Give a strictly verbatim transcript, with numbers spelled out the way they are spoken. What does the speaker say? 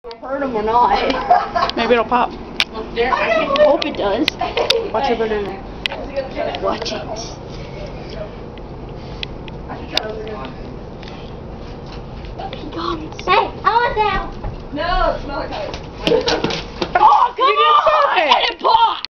Hurt him or not. Maybe it'll pop. I hope it does. Watch your banana. Watch it. Pecans. Hey, I want that. No, it's not like